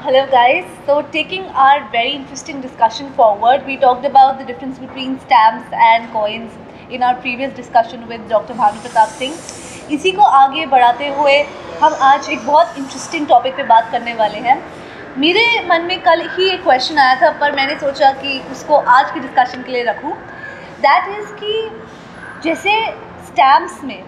Hello guys, so taking our very interesting discussion forward, we talked about the difference between stamps and coins in our previous discussion with Dr. Bhanu Pratap Singh. इसी को आगे बढ़ाते हुए हम आज एक बहुत इंटरेस्टिंग टॉपिक पे बात करने वाले हैं. मेरे मन में कल ही एक क्वेश्चन आया था पर मैंने सोचा कि उसको आज की डिस्कशन के लिए रखूं. दैट इज़ कि जैसे स्टैम्प्स में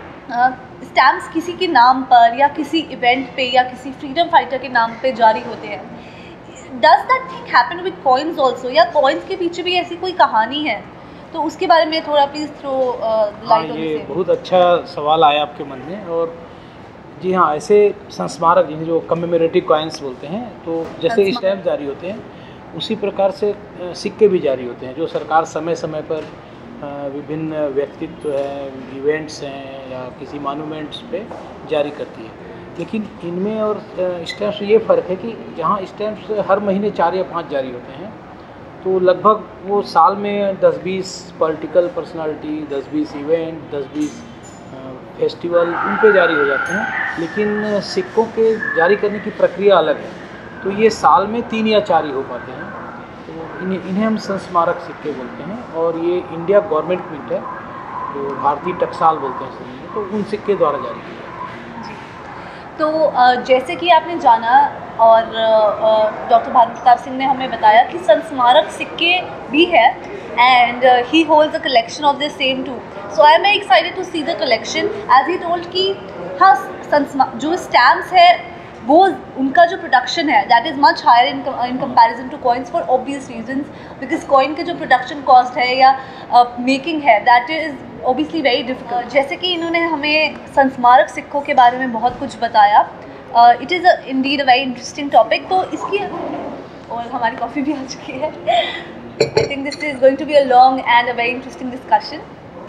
स्टैम्प्स किसी के नाम पर या किसी इवेंट पे या किसी फ्रीडम फाइटर के नाम पे जारी होते हैं. Does that thing happen with coins also, या कॉइन्स के पीछे भी ऐसी कोई कहानी है? तो उसके बारे में थोड़ा प्लीज़ थ्रो लाइट ऑन. ये बहुत अच्छा सवाल आया आपके मन में. और जी हाँ, ऐसे संस्मारक जिन्हें जो कमेमोरेटिव कॉइन्स बोलते हैं, तो जैसे स्टैम्प जारी होते हैं उसी प्रकार से सिक्के भी जारी होते हैं जो सरकार समय समय पर विभिन्न व्यक्तित्व हैं, इवेंट्स हैं या किसी मॉन्यूमेंट्स पे जारी करती है. लेकिन इनमें और स्टैम्प्स ये फ़र्क है कि जहाँ स्टैम्प्स हर महीने 4 या 5 जारी होते हैं, तो लगभग वो साल में 10-20 पॉलिटिकल पर्सनालिटी, 10-20 इवेंट, 10-20 फेस्टिवल उन पे जारी हो जाते हैं. लेकिन सिक्कों के जारी करने की प्रक्रिया अलग है, तो ये साल में 3 या 4 ही हो पाते हैं. तो इन्हें हम संस्मारक सिक्के बोलते हैं. और ये इंडिया गवर्नमेंट मिंट है, जो भारतीय टकसाल बोलते हैं सही में, तो उन सिक्के द्वारा जारी किया जाता है. तो जैसे कि आपने जाना और डॉक्टर भानु प्रताप सिंह ने हमें बताया कि संस्मारक सिक्के भी है and he holds a collection of the same too. So I am excited to see the collection as he told कि हाँ, जो स्टैम्प्स है वो उनका जो प्रोडक्शन है that is much higher in comparison to coins for obvious reasons, because coin के जो प्रोडक्शन कॉस्ट है या मेकिंग है that is obviously very difficult. जैसे कि इन्होंने हमें संस्मारक सिक्कों के बारे में बहुत कुछ बताया. It is indeed a very interesting topic. तो इसकी और हमारी कॉफ़ी भी आ चुकी है. I think this is going to be a long and a very interesting discussion.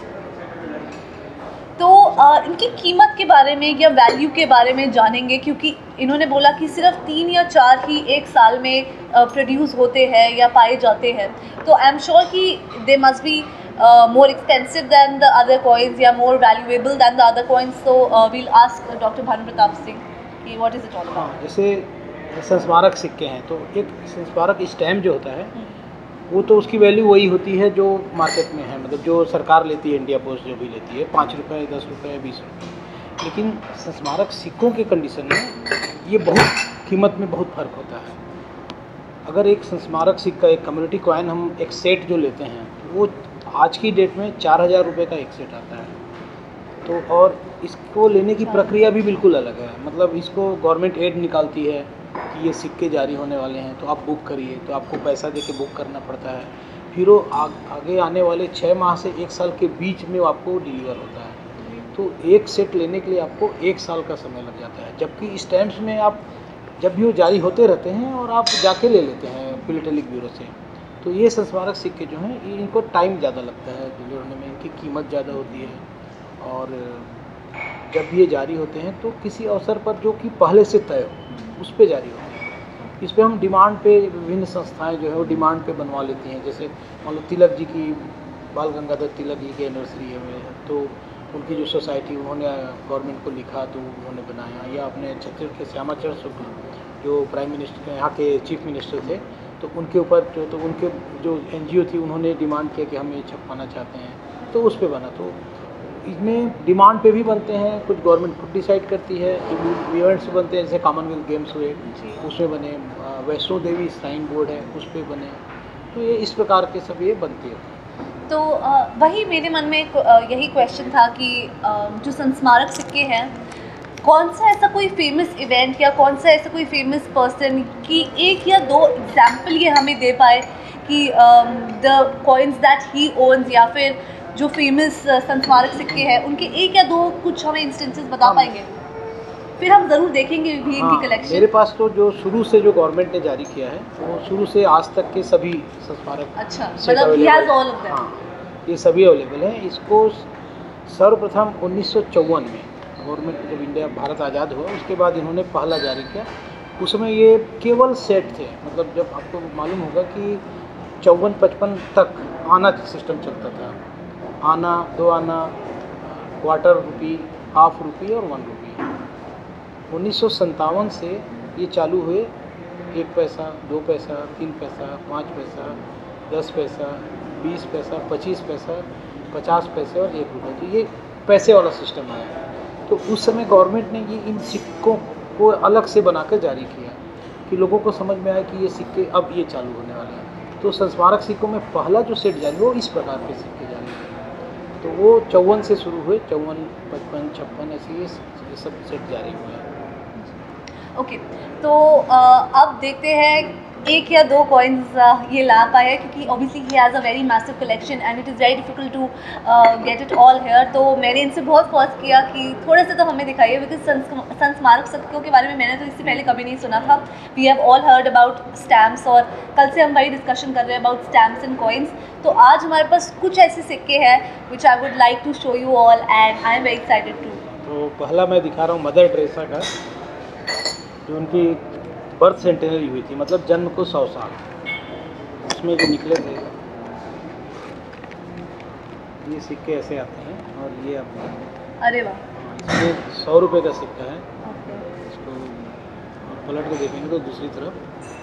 तो इनकी कीमत के बारे में या वैल्यू के बारे में जानेंगे, क्योंकि इन्होंने बोला कि सिर्फ 3 या 4 ही एक साल में प्रोड्यूस होते हैं या पाए जाते हैं. तो आई एम श्योर कि they must be more expensive than the other coins या more valuable than the other coins. So we'll ask Dr. Bhanu Pratap Singh कि what is it all about. हाँ, जैसे संस्मारक सिक्के हैं, तो एक संस्मारक स्टैम्प जो होता है वो तो उसकी वैल्यू वही होती है जो मार्केट में है, मतलब जो सरकार लेती है, इंडिया पोस्ट जो भी लेती है, 5 रुपये, 10 रुपये, 20 रुपये. लेकिन संस्मारक सिक्कों के कंडीशन में ये बहुत कीमत में बहुत फ़र्क होता है. अगर एक संस्मारक सिक्का, एक कम्युनिटी कॉइन, हम एक सेट जो लेते हैं, वो आज की डेट में 4,000 रुपये का एक सेट आता है. तो और इसको लेने की प्रक्रिया भी बिल्कुल अलग है. मतलब इसको गवर्नमेंट एड निकालती है कि ये सिक्के जारी होने वाले हैं, तो आप बुक करिए, तो आपको पैसा दे के बुक करना पड़ता है. फिर वो आगे आने वाले 6 माह से 1 साल के बीच में आपको डिलीवर होता है. तो एक सेट लेने के लिए आपको 1 साल का समय लग जाता है. जबकि स्टैम्प्स में आप जब भी वो जारी होते रहते हैं और आप जाके ले लेते हैं फिलटेलिक ब्यूरो से. तो ये संस्मारक सिक्के जो हैं, इनको टाइम ज़्यादा लगता है डिलीवर होने में, इनकी कीमत ज़्यादा होती है. और जब ये जारी होते हैं तो किसी अवसर पर जो कि पहले से तय हो उस पर जारी होते हैं. इस पर हम डिमांड पे, विभिन्न संस्थाएं जो है वो डिमांड पे बनवा लेती हैं. जैसे मान लो तिलक जी की, बाल गंगाधर तिलक जी की एनिवर्सरी है, तो उनकी जो सोसाइटी, उन्होंने गवर्नमेंट को लिखा तो उन्होंने बनाया. या अपने छत्तीसगढ़ के श्यामाचरण शुक्ल जो प्राइम मिनिस्टर, यहाँ के चीफ मिनिस्टर थे, तो उनके ऊपर तो उनके जो NGO थी, उन्होंने डिमांड किया कि हम ये छपवाना चाहते हैं, तो उस पे बना. तो इसमें डिमांड पे भी बनते हैं, कुछ गवर्नमेंट खुद डिसाइड करती है. इवेंट्स बनते हैं, जैसे कॉमनवेल्थ गेम्स हुए उसमें बने, वैष्णो देवी श्राइन बोर्ड है उस पर बने. तो ये इस प्रकार के सब ये बनते हैं. तो वही मेरे मन में यही क्वेश्चन था कि जो संस्मारक सिक्के हैं, कौन सा ऐसा कोई फेमस इवेंट या कौन सा ऐसा कोई फेमस पर्सन की 1 या 2 एग्जाम्पल ये हमें दे पाए कि the coins that he owns, या फिर जो फेमस संस्मारक सिक्के हैं उनके 1 या 2 कुछ हमें इंस्टेंसेस बता पाएंगे? फिर हम ज़रूर देखेंगे भी इनकी कलेक्शन. मेरे पास तो जो शुरू से जो गवर्नमेंट ने जारी किया है, वो शुरू से आज तक के सभी संस्मारक, अच्छा, मतलब he has all of them. हाँ, ये सभी अवेलेबल हैं. इसको सर्वप्रथम 1954 में गवर्नमेंट, जब इंडिया भारत आज़ाद हुआ उसके बाद इन्होंने पहला जारी किया. उसमें ये केवल सेट थे. मतलब जब आपको मालूम होगा कि 54-55 तक आना सिस्टम चलता था. आना, 2 आना, क्वार्टर रुपी, हाफ रुपी और 1 रुपी. 1957 से ये चालू हुए 1 पैसा, 2 पैसा, 3 पैसा, 5 पैसा, 10 पैसा, 20 पैसा, 25 पैसा, 50 पैसे और 1 रुपये। तो ये पैसे वाला सिस्टम आया। तो उस समय गवर्नमेंट ने ये इन सिक्कों को अलग से बनाकर जारी किया कि लोगों को समझ में आया कि ये सिक्के अब ये चालू होने वाले हैं। तो संस्मारक सिक्कों में पहला जो सेट जारी हुआ, इस प्रकार के सिक्के जारी हुए। तो वो 54 से शुरू हुए, 54, 55, 56 ऐसे ये सब सेट जारी हुए हैं। ओके, तो अब देखते हैं 1 या 2 कॉइन्स ये ला पाया, क्योंकि obviously he has a very massive collection and it is very difficult to get it all here. तो मैंने इनसे बहुत फोर्स किया कि थोड़े से तो हमें दिखाइए, बिकॉज संस्मारक सिक्कों के बारे में मैंने तो इससे पहले कभी नहीं सुना था। We have all heard about stamps, और कल से हम वही डिस्कशन कर रहे हैं अबाउट स्टैम्प्स एंड कॉइन्स। तो आज हमारे पास कुछ ऐसे सिक्के हैं which I would like to show you all and I am very excited to. तो पहला मैं दिखा रहा हूँ मदर टेरेसा का, जो उनकी बर्थ सेंटेनरी हुई थी, मतलब जन्म को 100 साल, उसमें जो निकले थे ये सिक्के ऐसे आते हैं। और ये अपना, अरे वाह, इसमें 100 रुपये का सिक्का है। इसको पलट के देखेंगे तो दूसरी तरफ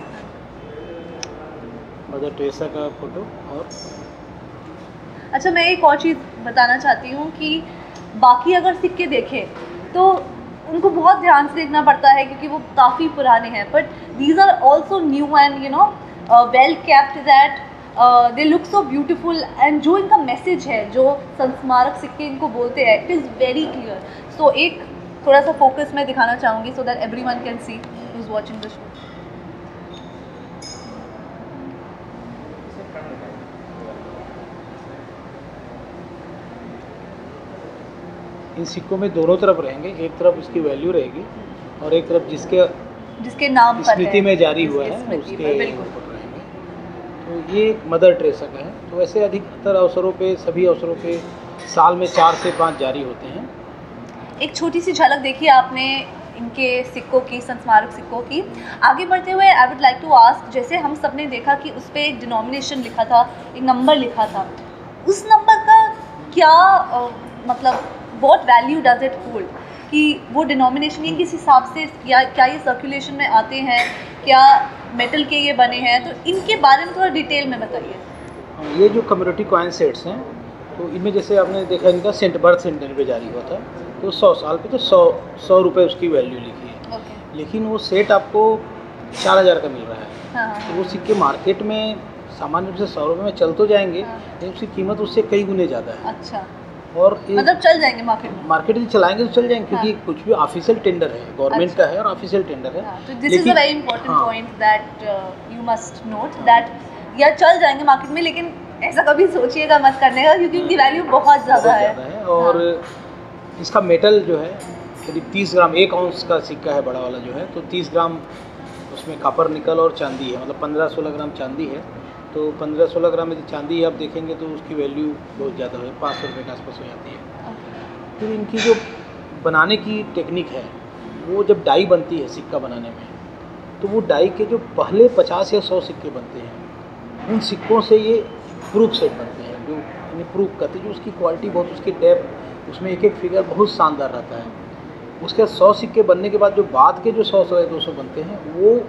मदर टेरेसा का फोटो। और अच्छा, मैं एक और चीज़ बताना चाहती हूँ कि बाकी अगर सिक्के देखें तो उनको बहुत ध्यान से देखना पड़ता है, क्योंकि वो काफ़ी पुराने हैं, but these are also new and you know well kept, that they look so beautiful. And जो इनका मैसेज है, जो संस्मारक सिक्के इनको बोलते हैं, it is very clear. So एक थोड़ा सा फोकस मैं दिखाना चाहूँगी so that everyone can see who is watching the show. इन सिक्कों में दोनों तरफ रहेंगे, एक तरफ इसकी वैल्यू रहेगी और एक तरफ जिसके नाम पर स्मृति में जारी हुआ है उसके ऊपर रहेंगे। तो ये मदर टेरेसा का है। तो ऐसे अधिकतर अवसरों पे, सभी अवसरों पे साल में 4 से 5 जारी होते हैं। एक छोटी सी झलक देखी आपने इनके सिक्कों की, संस्मारक सिक्कों की। आगे बढ़ते हुए I would like to ask, जैसे हम सब ने देखा कि उस पर एक डिनोमिनेशन लिखा था, एक नंबर लिखा था, उस नंबर का क्या मतलब what value does it hold, कि वो डिनोमिनेशन ये किस हिसाब से, क्या ये सर्कुलेशन में आते हैं, क्या मेटल के ये बने हैं, तो इनके बारे में थोड़ा डिटेल में बताइए। ये जो कम्युनिटी कॉइन सेट्स हैं, तो इनमें जैसे आपने देखा इनका बर्थ सेंटेनरी पे जारी हुआ था, तो 100 साल पे तो 100 रुपये उसकी वैल्यू लिखी है। लेकिन वो सेट आपको 4000 का मिल रहा है। हाँ। तो वो सिक्के मार्केट में सामान्य रूप से 100 रुपये में चल तो जाएंगे, लेकिन उसकी कीमत उससे कई गुने ज़्यादा है। अच्छा, और मतलब चल जाएंगे मार्केट में चलाएंगे तो चल जाएंगे, क्योंकि कुछ भी ऑफिशियल टेंडर है, गवर्नमेंट का है और ऑफिशियल टेंडर है। तो this is a very important point that you must note, that या चल जाएंगे मार्केट में, लेकिन ऐसा कभी सोचिएगा मत करने का, क्योंकि उनकी वैल्यू बहुत ज़्यादा है। और इसका मेटल जो है करीब 30 ग्राम, 1 आउंस का सिक्का है बड़ा वाला जो है, तो 30 ग्राम उसमें कॉपर, निकल और चांदी है, मतलब 15-16 ग्राम चांदी है। तो 15-16 ग्राम यदि चांदी आप देखेंगे तो उसकी वैल्यू बहुत ज़्यादा है, 500 रुपये के आसपास हो जाती है। फिर इनकी जो बनाने की टेक्निक है, वो जब डाई बनती है सिक्का बनाने में, तो वो डाई के जो पहले 50 या 100 सिक्के बनते हैं, उन सिक्कों से ये प्रूफ सेट बनते हैं, जो इन्हें प्रूफ करते हैं, जो उसकी क्वालिटी बहुत, उसकी डेप्थ, उसमें एक एक फिगर बहुत शानदार रहता है। उसके 100 सिक्के बनने के बाद जो बाद के जो 100 या 200 बनते हैं,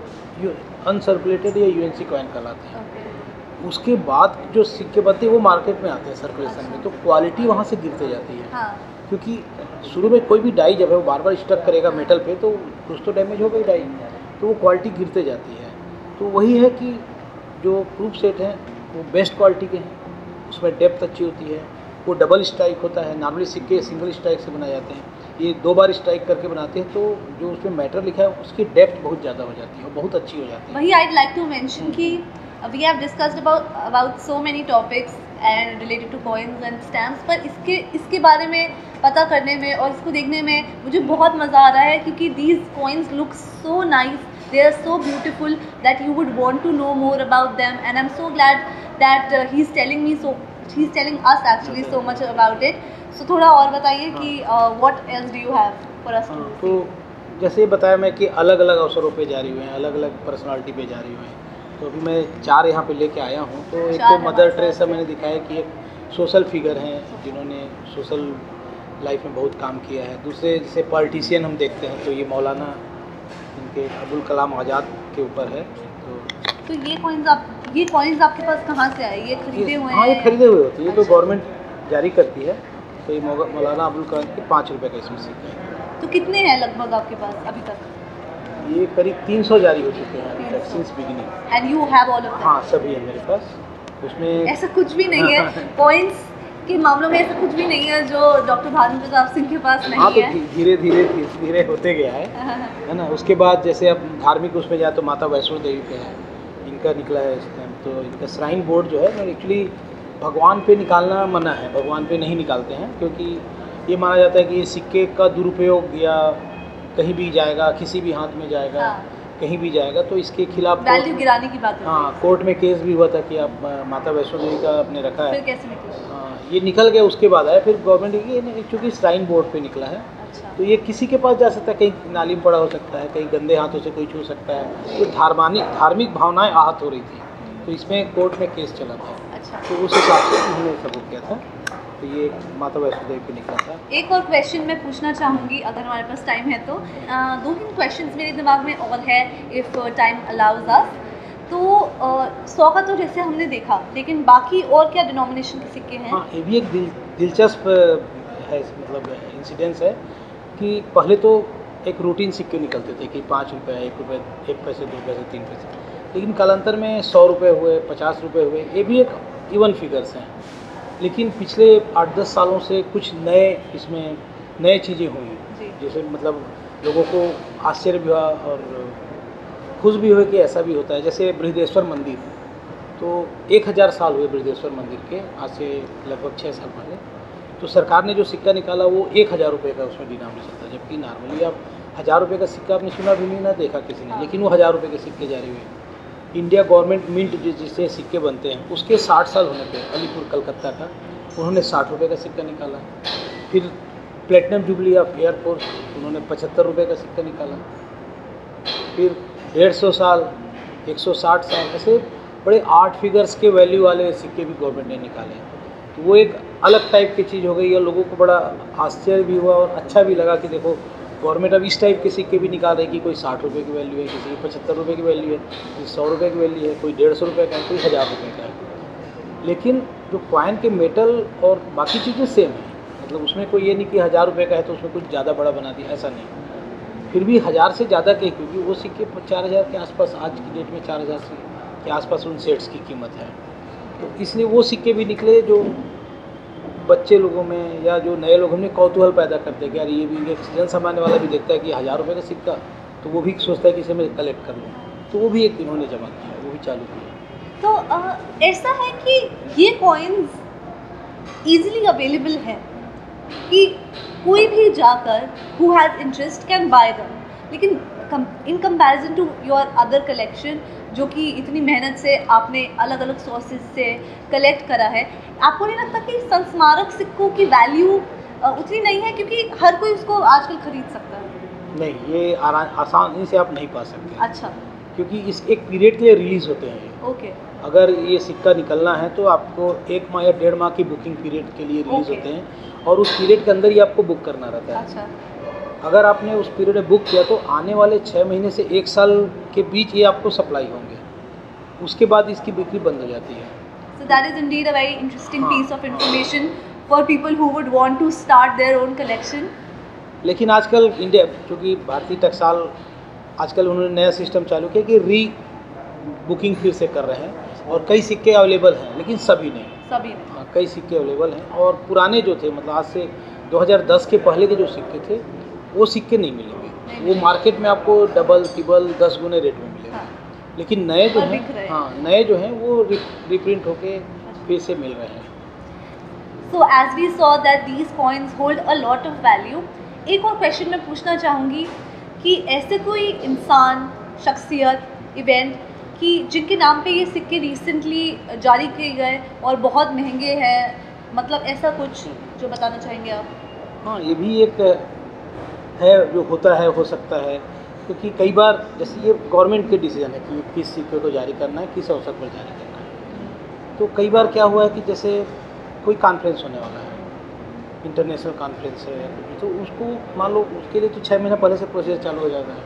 वो अनसर्कुलेटेड या यूएनसी कॉइन कहलाते हैं। उसके बाद जो सिक्के बनते हैं वो मार्केट में आते हैं सर्कुलेशन में, तो क्वालिटी वहाँ से गिरते जाती है। हाँ। क्योंकि शुरू में कोई भी डाई जब है वो बार बार स्टक करेगा मेटल पे, तो कुछ तो डैमेज हो गई डाई, तो वो क्वालिटी गिरते जाती है। तो वही है कि जो प्रूफ सेट हैं वो बेस्ट क्वालिटी के हैं, उसमें डेप्थ अच्छी होती है, वो डबल स्ट्राइक होता है। नॉर्मली सिक्के सिंगल स्ट्राइक से बनाए जाते हैं, ये 2 बार स्ट्राइक करके बनाते हैं, तो जो उसमें मैटर लिखा है उसकी डेप्थ बहुत ज़्यादा हो जाती है और बहुत अच्छी हो जाती है। वही I'd like to mention कि we have discussed about so many topics and related to coins and stamps, पर इसके बारे में पता करने में और इसको देखने में मुझे बहुत मज़ा आ रहा है, क्योंकि these coins look so nice, they are so beautiful that you would want to know more about them, and I'm so glad that he's telling us actually so much about it. So थोड़ा और बताइए कि what else do you have for us to see? तो जैसे बताया मैं कि अलग अलग अवसरों पे जारी हुए हैं, अलग अलग पर्सनालिटी पे जारी हुए हैं, तो अभी मैं 4 यहाँ पे लेके आया हूँ। तो एक तो मदर टेरेसा मैंने दिखाया कि एक सोशल फिगर हैं जिन्होंने सोशल लाइफ में बहुत काम किया है। दूसरे जैसे पॉलिटिशियन हम देखते हैं तो ये मौलाना इनके अबुल कलाम आज़ाद के ऊपर है। तो ये कॉइन्स आपके पास कहाँ से आए? ये खरीदे हुए हैं? हाँ, ये खरीदे हुए होते हैं। ये तो अच्छा। गवर्नमेंट जारी करती है। तो ये मौलाना अबुल कलाम के 5 रुपये का इसमें सिक्का है। तो कितने हैं लगभग आपके पास अभी तक? ये करीब 300 जारी हो चुके हैं अभी तक since beginning. And you have all of them? हाँ, सभी है मेरे पास। उसमें ऐसा कुछ भी नहीं है कॉइन्स के मामलों में, ऐसा कुछ भी नहीं है जो डॉक्टर भानु प्रताप सिंह के पास नहीं हाँ, तो है? धीरे होते गया है ना। उसके बाद जैसे अब धार्मिक उसमें जाए तो माता वैष्णो देवी पे है, इनका निकला है इस टाइम। तो इनका श्राइन बोर्ड जो है, एक्चुअली भगवान पे निकालना मना है, भगवान पे नहीं निकालते हैं, क्योंकि ये माना जाता है कि ये सिक्के का दुरुपयोग या कहीं भी जाएगा, किसी भी हाथ में जाएगा, हाँ। कहीं भी जाएगा, तो इसके खिलाफ वैल्यू गिराने की बात है। हाँ, कोर्ट में केस भी हुआ था कि आप माता वैष्णो देवी का आपने रखा है। फिर कैसे निकला? हाँ, ये निकल गया, उसके बाद आया फिर गवर्नमेंट ये चूँकि श्राइन बोर्ड पे निकला है। अच्छा। तो ये किसी के पास जा सकता है, कहीं नाली में पड़ा हो सकता है, कहीं गंदे हाथों से कोई छू सकता है। तो धार्मिक भावनाएं आहत हो रही थी, तो इसमें कोर्ट में केस चला था। अच्छा। तो उस हिसाब से उन्होंने सबूत किया था। तो ये माता वैष्णो देवी पे निकला था। एक और क्वेश्चन मैं पूछना चाहूँगी अगर हमारे पास टाइम है तो। 2-3 क्वेश्चंस मेरे दिमाग में और है, इफ़ टाइम अलाउज अस। तो 100 का तो जैसे हमने देखा, लेकिन बाकी और क्या डिनोमिनेशन के सिक्के हैं? हाँ, ये भी एक दिलचस्प है, मतलब इंसिडेंस है कि पहले तो एक रूटीन सिक्के निकलते थे कि 5 रुपये, 1 रुपये, 1 पैसे, 2 पैसे, 3 पैसे, लेकिन कालांतर में 100 रुपये हुए, 50 रुपये हुए। ये भी एक इवन फिगर्स हैं, लेकिन पिछले 8-10 सालों से कुछ इसमें नए चीज़ें हुई, जैसे मतलब लोगों को आश्चर्य भी हुआ और खुश भी हुए कि ऐसा भी होता है। जैसे बृहदेश्वर मंदिर, तो 1000 साल हुए बृहदेश्वर मंदिर के, आज से लगभग 6 साल पहले। तो सरकार ने जो सिक्का निकाला वो 1000 रुपये का उसमें डिनोमिनेशन था, जबकि नॉर्मली आप 1000 रुपये का सिक्का आपने सुना भी नहीं, ना देखा किसी ने, लेकिन वो 1000 रुपये के सिक्के जारी हुए। इंडिया गवर्नमेंट मिंट जिससे सिक्के बनते हैं, उसके 60 साल होने पे अलीपुर कलकत्ता का, उन्होंने 60 रुपये का सिक्का निकाला। फिर प्लेटिनम जुबली ऑफ एयरफोर्स, उन्होंने 75 रुपये का सिक्का निकाला। फिर 150 साल, 160 साल, ऐसे बड़े 8 फिगर्स के वैल्यू वाले सिक्के भी गवर्नमेंट ने निकाले। तो वो एक अलग टाइप की चीज़ हो गई और लोगों को बड़ा आश्चर्य भी हुआ और अच्छा भी लगा कि देखो गवर्नमेंट अब इस टाइप के सिक्के भी निकाल रही है कि कोई 60 रुपये की वैल्यू है, किसी की 75 रुपये की वैल्यू है, किसी 100 रुपये की वैल्यू है, कोई 150 रुपये का है, कोई 1000 रुपये का है। लेकिन जो कॉइन के मेटल और बाकी चीज़ें सेम है, मतलब उसमें कोई ये नहीं कि 1000 रुपये का है तो उसमें कुछ ज़्यादा बड़ा बना दिया, ऐसा नहीं। फिर भी 1000 से ज़्यादा के, क्योंकि वो सिक्के 4000 के आसपास, आज की डेट में 4000 के आसपास उन सेट्स की कीमत है। तो इसलिए वो सिक्के भी निकले जो बच्चे लोगों में या जो नए लोगों में कौतूहल पैदा करते हैं कि यार ये भी, एक जन सामान्य वाला भी देखता है कि 1000 रुपये का सिक्का, तो वो भी सोचता है कि इसे मैं कलेक्ट कर लूँ। तो वो भी एक इन्होंने जमा किया, वो भी चालू किया। तो ऐसा है कि ये कॉइन्स ईजिली अवेलेबल है कि कोई भी जाकर who has interest can buy them, लेकिन in comparison to your other collection जो कि इतनी मेहनत से आपने अलग अलग सोर्सेज से कलेक्ट करा है, आपको नहीं लगता कि संस्मारक सिक्कों की वैल्यू उतनी नहीं है, क्योंकि हर कोई उसको आजकल खरीद सकता है? नहीं, ये आसानी से आप नहीं पा सकते। अच्छा। क्योंकि इस एक पीरियड के लिए रिलीज़ होते हैं ये। ओके। अगर ये सिक्का निकलना है तो आपको 1 माह या 1.5 माह की बुकिंग पीरियड के लिए रिलीज़ होते हैं, और उस पीरियड के अंदर ही आपको बुक करना रहता है। अच्छा। अगर आपने उस पीरियड में बुक किया तो आने वाले 6 महीने से 1 साल के बीच ये आपको सप्लाई होंगे, उसके बाद इसकी बिक्री बंद हो जाती है। So that is indeed a very interesting हाँ। piece of information for people who would want to start their own collection. लेकिन आजकल इंडिया, चूँकि भारतीय टकसाल आजकल उन्होंने नया सिस्टम चालू किया कि री बुकिंग फिर से कर रहे हैं, और कई सिक्के अवेलेबल हैं, लेकिन सभी नहीं। हाँ, कई सिक्के अवेलेबल हैं, और पुराने जो थे, मतलब आज से 2010 के पहले के जो सिक्के थे वो सिक्के नहीं मिलेंगे। वो मार्केट में आपको डबल, ट्रिपल, 10 गुने रेट में मिलेगा। हाँ। लेकिन नए जो हैं, हाँ, नए जो हैं वो रिप्रिंट होके फिर से मिल रहे हैं। So as we saw that these coins hold a lot of value. एक और क्वेश्चन मैं पूछना चाहूँगी कि ऐसे कोई इंसान, शख्सियत, इवेंट कि जिनके नाम पे ये सिक्के रिसेंटली जारी किए गए और बहुत महंगे हैं, मतलब ऐसा कुछ जो बताना चाहेंगे आप? हाँ, ये भी एक है जो होता है, हो सकता है, क्योंकि कई बार जैसे ये गवर्नमेंट के डिसीजन है कि किस सिक्के को जारी करना है, किस अवसर पर जारी करना है। तो कई बार क्या हुआ है कि जैसे कोई कॉन्फ्रेंस होने वाला है, इंटरनेशनल कॉन्फ्रेंस है, तो उसको मान लो उसके लिए तो 6 महीना पहले से प्रोसेस चालू हो जाता है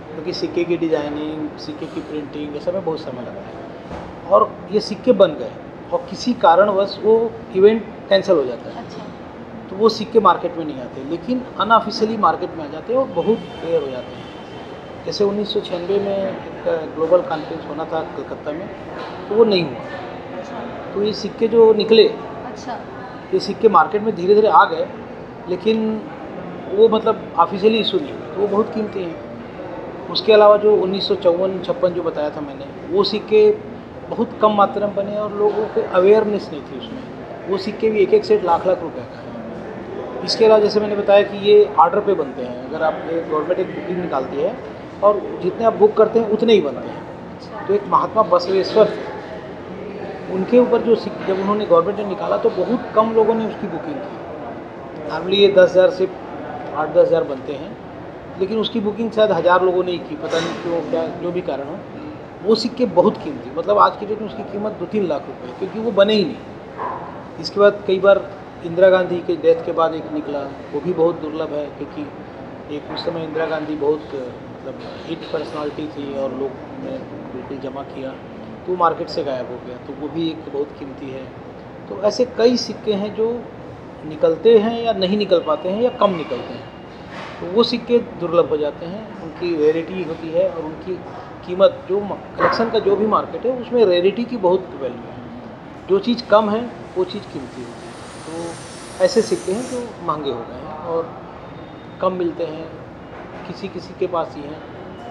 क्योंकि सिक्के की डिज़ाइनिंग, सिक्के की प्रिंटिंग, ये सब में बहुत समय लगता है। और ये सिक्के बन गए और किसी कारणवश वो इवेंट कैंसिल हो जाता है। अच्छा। तो वो सिक्के मार्केट में नहीं आते, लेकिन अनऑफिशियली मार्केट में आ जाते हैं और बहुत रेयर हो जाते हैं। जैसे 1996 में एक ग्लोबल कॉन्फ्रेंस होना था कलकत्ता में, तो वो नहीं हुआ। तो ये सिक्के जो निकले, अच्छा, ये सिक्के मार्केट में धीरे धीरे आ गए, लेकिन वो मतलब ऑफिशियली इशू नहीं हुए, तो वो बहुत कीमती हैं। उसके अलावा जो 1954-56 जो बताया था मैंने, वो सिक्के बहुत कम मात्रा में बने और लोगों को अवेयरनेस नहीं थी उसमें। वो सिक्के भी एक एक सेट लाख लाख रुपए का है। इसके अलावा जैसे मैंने बताया कि ये ऑर्डर पे बनते हैं। अगर आप गवर्नमेंट एक बुकिंग निकालती है और जितने आप बुक करते हैं उतने ही बनते हैं। तो एक महात्मा बसवेश्वर थे, उनके ऊपर जो सिक्के जब उन्होंने गवर्नमेंट ने निकाला तो बहुत कम लोगों ने उसकी बुकिंग की। नॉर्मली ये 10,000 से 8-10 हज़ार बनते हैं, लेकिन उसकी बुकिंग शायद 1000 लोगों ने ही की, पता नहीं क्यों, क्या जो भी कारण हो। वो सिक्के बहुत कीमती, मतलब आज की डेट में उसकी कीमत 2-3 लाख रुपए, क्योंकि वो बने ही नहीं। इसके बाद कई बार इंदिरा गांधी के डेथ के बाद एक निकला, वो भी बहुत दुर्लभ है, क्योंकि एक उस समय इंदिरा गांधी बहुत मतलब हिट पर्सनालिटी थी और लोग ने बिल्कुल जमा किया, तो वो मार्केट से गायब हो गया, तो वो भी एक बहुत कीमती है। तो ऐसे कई सिक्के हैं जो निकलते हैं या नहीं निकल पाते हैं या कम निकलते हैं, तो वो सिक्के दुर्लभ हो जाते हैं। उनकी रेयरिटी होती है और उनकी कीमत, जो कलेक्शन का जो भी मार्केट है उसमें रेयरिटी की बहुत वैल्यू है। जो चीज़ कम है वो चीज़ कीमती होती है। तो ऐसे सिक्के हैं जो महंगे हो गए हैं और कम मिलते हैं, किसी किसी के पास ही हैं।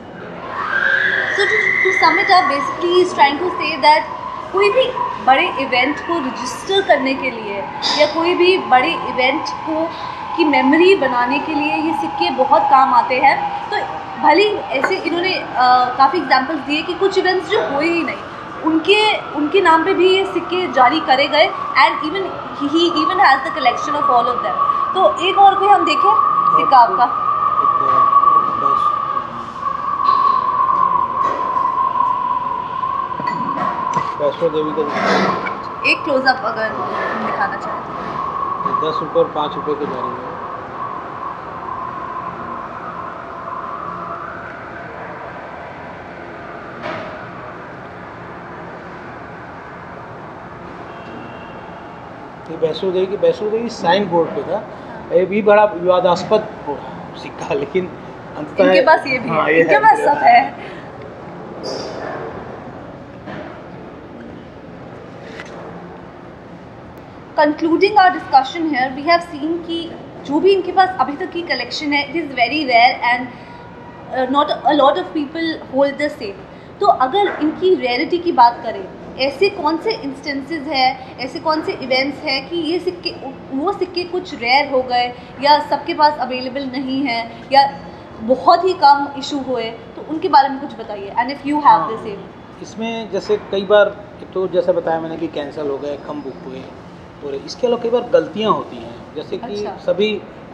So to sum it up, basically he is trying to say that कोई भी बड़े इवेंट को रजिस्टर करने के लिए या कोई भी बड़े इवेंट को की मेमोरी बनाने के लिए ये सिक्के बहुत काम आते हैं। तो भले ऐसे इन्होंने काफ़ी एग्जांपल्स दिए कि कुछ इवेंट्स जो हुए ही नहीं, उनके नाम पे भी ये सिक्के जारी करे गए, and he even has the collection of all of them. तो एक और कोई हम देखें सिक्का आपका। वैष्णो देवी का एक क्लोजअप अगर दिखाना चाहें तो। 10 रुपये और 5 रुपये के जारी है। ये वैष्णो देवी साइन बोर्ड पे था। ये भी बड़ा विवादास्पद सिक्का, लेकिन अंततः इनके पास ये भी हाँ, है, इनके पास सब है। Concluding our discussion here, we have seen कि जो भी इनके पास अभी तक की कलेक्शन है, it is very rare and not a lot of people hold the same. तो अगर इनकी रेयरिटी की बात करें, ऐसे कौन से इंस्टेंसेस हैं, ऐसे कौन से इवेंट्स हैं कि ये सिक्के, वो सिक्के कुछ रेयर हो गए या सबके पास अवेलेबल नहीं है या बहुत ही कम इशू हुए, तो उनके बारे में कुछ बताइए। And if you have the same. इसमें जैसे कई बार तो जैसा बताया मैंने कि कैंसिल हो गए, कम बुक हुए, और इसके अलावा कई बार गलतियाँ होती हैं, जैसे कि सभी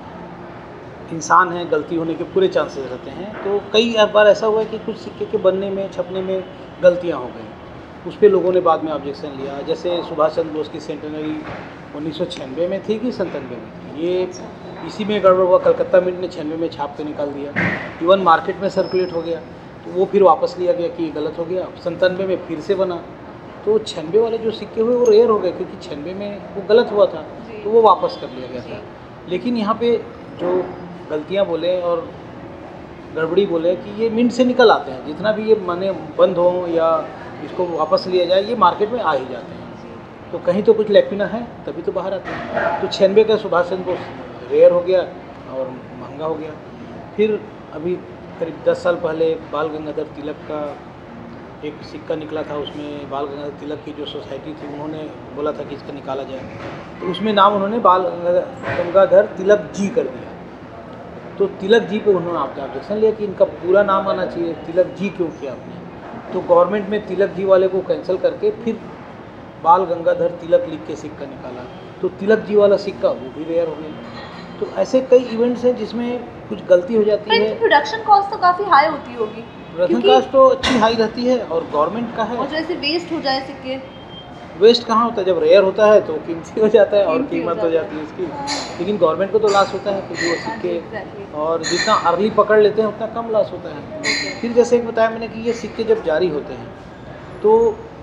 इंसान हैं, गलती होने के पूरे चांसेस रहते हैं। तो कई बार ऐसा हुआ है कि कुछ सिक्के के बनने में, छपने में गलतियाँ हो गई, उस पर लोगों ने बाद में ऑब्जेक्शन लिया। जैसे सुभाष चंद्र बोस की सेंटेनरी 1996 में थी कि 97 में थी, ये इसी में गड़बड़ हुआ। कलकत्ता मिंट ने 96 में छाप के निकाल दिया, इवन मार्केट में सर्कुलेट हो गया, तो वो फिर वापस लिया गया कि गलत हो गया। 97 में फिर से बना, तो 96 वाले जो सिक्के हुए वो रेयर हो गए, क्योंकि 96 में वो गलत हुआ था, तो वो वापस कर लिया गया था। लेकिन यहाँ पे जो गलतियाँ बोले और गड़बड़ी बोले कि ये मिंट से निकल आते हैं, जितना भी ये माने बंद हो या इसको वापस लिया जाए, ये मार्केट में आ ही जाते हैं। तो कहीं तो कुछ लैपिना है, तभी तो बाहर आते हैं। तो 96 का सुभाष चंद्र बोस रेयर हो गया और महंगा हो गया। फिर अभी करीब 10 साल पहले बाल गंगाधर तिलक का एक सिक्का निकला था, उसमें बाल गंगाधर तिलक की जो सोसाइटी थी उन्होंने बोला था कि इसका निकाला जाए, तो उसमें नाम उन्होंने बाल गंगाधर तिलक जी कर दिया। तो तिलक जी पे उन्होंने आपका ऑब्जेक्शन लिया कि इनका पूरा नाम आना चाहिए, तिलक जी क्यों किया आपने। तो गवर्नमेंट में तिलक जी वाले को कैंसिल करके फिर बाल गंगाधर तिलक लिख के सिक्का निकाला, तो तिलक जी वाला सिक्का वो भी रेयर हो गया। तो ऐसे कई इवेंट्स हैं जिसमें कुछ गलती हो जाती है। प्रोडक्शन कॉस्ट तो काफ़ी हाई होती होगी, प्रोडक्शन कॉस्ट तो अच्छी हाई रहती है और गवर्नमेंट का है। और जैसे वेस्ट हो जाए सिक्के, वेस्ट कहाँ होता है, जब रेयर होता है तो कीमती हो जाता है और कीमती हो कीमत हो जाता जाती है उसकी। लेकिन गवर्नमेंट को तो लॉस होता है क्योंकि वो सिक्के एग्जैक्टली। और जितना अर्ली पकड़ लेते हैं उतना कम लॉस होता है। फिर जैसे एक बताया मैंने कि ये सिक्के जब जारी होते हैं तो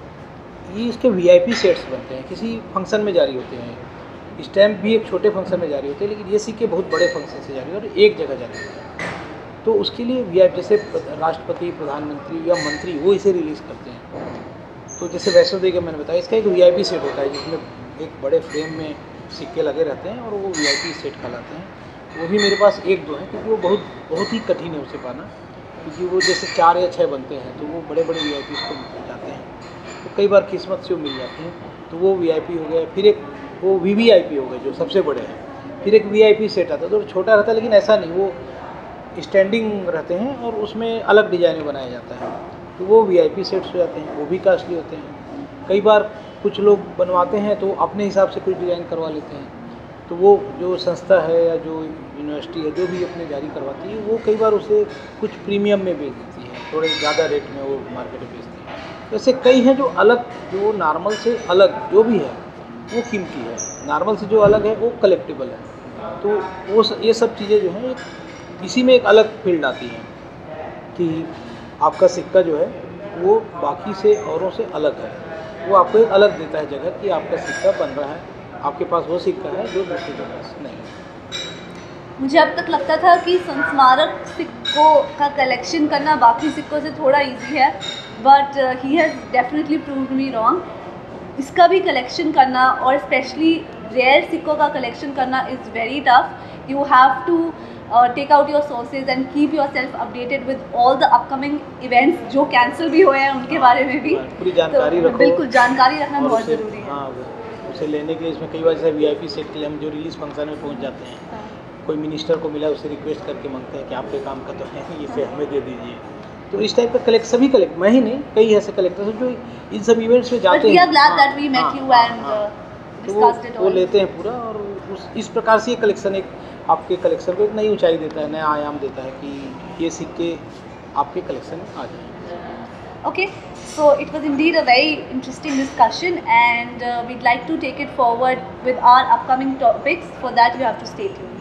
ये इसके वीआईपी सेट्स बनते हैं, किसी फंक्शन में जारी होते हैं। स्टैम्प भी एक छोटे फंक्शन में जारी होते हैं, लेकिन ये सिक्के बहुत बड़े फंक्शन से जारी होते हैं और एक जगह जारी होते हैं। तो उसके लिए वीआईपी जैसे राष्ट्रपति, प्रधानमंत्री या मंत्री वो इसे रिलीज़ करते हैं। तो जैसे वैष्णो देवी का मैंने बताया, इसका एक वीआईपी सेट होता है जिसमें एक बड़े फ्रेम में सिक्के लगे रहते हैं और वो वीआईपी सेट कहलाते हैं। वो भी मेरे पास 1-2 हैं क्योंकि वो बहुत ही कठिन है उसे पाना, क्योंकि वो जैसे 4 या 6 बनते हैं तो वो बड़े बड़े वीआईपी को जाते हैं, तो कई बार किस्मत से वो मिल जाते हैं। तो वो वीआईपी हो गया। फिर एक वो वीवीआईपी हो गए जो सबसे बड़े हैं। फिर एक वीआईपी सेट आता है तो छोटा रहता है, लेकिन ऐसा नहीं, वो स्टैंडिंग रहते हैं और उसमें अलग डिजाइन में बनाया जाता है, तो वो वीआईपी सेट्स हो जाते हैं। वो भी कास्टली होते हैं। कई बार कुछ लोग बनवाते हैं तो अपने हिसाब से कुछ डिज़ाइन करवा लेते हैं, तो वो जो संस्था है या जो यूनिवर्सिटी है जो भी अपने जारी करवाती है वो कई बार उसे कुछ प्रीमियम में बेच देती है, थोड़े ज़्यादा रेट में वो मार्केट में बेचती है। वैसे कई हैं जो अलग, जो नॉर्मल से अलग जो भी है वो कीमती है, नॉर्मल से जो अलग है वो कलेक्टिबल है। तो वो ये सब चीज़ें जो हैं इसी में एक अलग फील्ड आती है कि आपका सिक्का जो है वो बाकी से औरों से अलग है, वो आपको एक अलग देता है जगह कि आपका सिक्का बन रहा है, आपके पास वो सिक्का है जो दूसरी जगह से नहीं है। मुझे अब तक लगता था कि संस्मारक सिक्कों का कलेक्शन करना बाकी सिक्कों से थोड़ा इजी है, but he has definitely proved me wrong. इसका भी कलेक्शन करना और स्पेशली रेयर सिक्कों का कलेक्शन करना is very tough. You have to take out your sources and keep yourself updated with all the upcoming events जो cancel भी हुए हैं उनके बारे में भी पूरी जानकारी रखो। बिल्कुल, जानकारी रखना बहुत ज़रूरी है। हाँ, उसे लेने के लिए इसमें कई बार जैसे वीआईपी सेट के लिए हम जो रिलीज फंक्शन में पहुंच जाते हैं, कोई मिनिस्टर को मिला उससे रिक्वेस्ट करके मांगते हैं कि आपके काम का तो है, इसे हमें दे दीजिए। तो इस टाइप का सभी कलेक्ट, मैं ही नहीं, कई ऐसे कलेक्टर्स हैं जो इन सब इवेंट्स में जाते हैं। तो वो लेते हैं पूरा और इस प्रकार से ये कलेक्शन एक आपके कलेक्शन को एक नई ऊंचाई देता है, नया आयाम देता है कि ये सिक्के आपके कलेक्शन में आ जाएं। Okay, so it was indeed a very interesting discussion and we'd like to take it forward with our upcoming topics. For that you have to stay tuned.